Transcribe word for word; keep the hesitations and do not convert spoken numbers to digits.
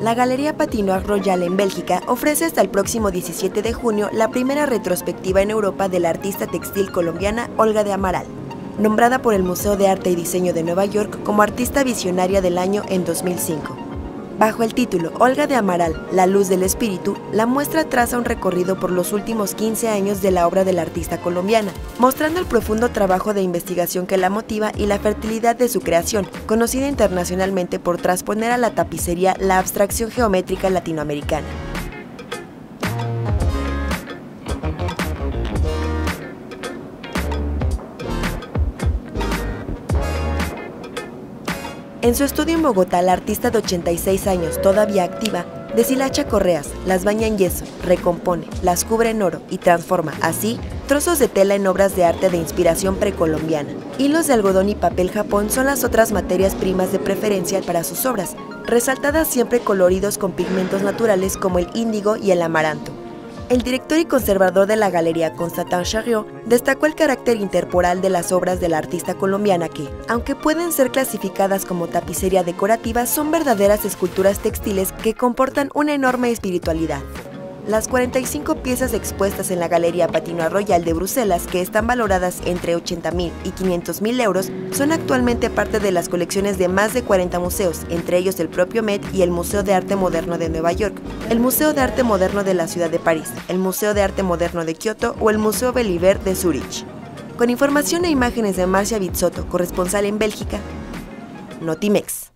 La Galería Patinoire Royal en Bélgica ofrece hasta el próximo diecisiete de junio la primera retrospectiva en Europa de la artista textil colombiana Olga de Amaral, nombrada por el Museo de Arte y Diseño de Nueva York como Artista Visionaria del Año en dos mil cinco. Bajo el título Olga de Amaral, la luz del espíritu, la muestra traza un recorrido por los últimos quince años de la obra de la artista colombiana, mostrando el profundo trabajo de investigación que la motiva y la fertilidad de su creación, conocida internacionalmente por transponer a la tapicería la abstracción geométrica latinoamericana. En su estudio en Bogotá, la artista de ochenta y seis años, todavía activa, deshilacha correas, las baña en yeso, recompone, las cubre en oro y transforma, así, trozos de tela en obras de arte de inspiración precolombiana. Hilos de algodón y papel japón son las otras materias primas de preferencia para sus obras, resaltadas siempre coloridos con pigmentos naturales como el índigo y el amaranto. El director y conservador de la galería, Constantin Charriot, destacó el carácter intertemporal de las obras de la artista colombiana que, aunque pueden ser clasificadas como tapicería decorativa, son verdaderas esculturas textiles que comportan una enorme espiritualidad. Las cuarenta y cinco piezas expuestas en la Galería Patinoire Royal de Bruselas, que están valoradas entre ochenta mil y quinientos mil euros, son actualmente parte de las colecciones de más de cuarenta museos, entre ellos el propio Met y el Museo de Arte Moderno de Nueva York, el Museo de Arte Moderno de la Ciudad de París, el Museo de Arte Moderno de Kioto o el Museo Belliver de Zúrich. Con información e imágenes de Marcia Bizzotto, corresponsal en Bélgica, Notimex.